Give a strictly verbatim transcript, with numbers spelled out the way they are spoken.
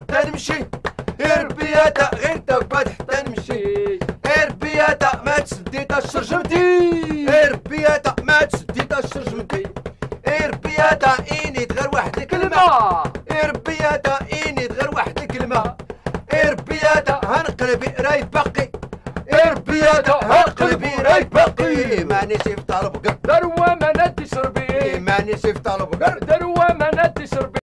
حتى نمشي ربياتا غير تبات حتى نمشي ربياتا ما تسدي تا الشرجمتي ربياتا ما تسدي تا الشرجمتي ربياتا إني غير واحد كلمة ربياتا إني غير واحد كلمة ربياتا هنقلبي راي باقي ربياتا هنقلبي راي باقي ماني شفت طالب قر ثروة ما ندي شربي ماني شفت طالب قر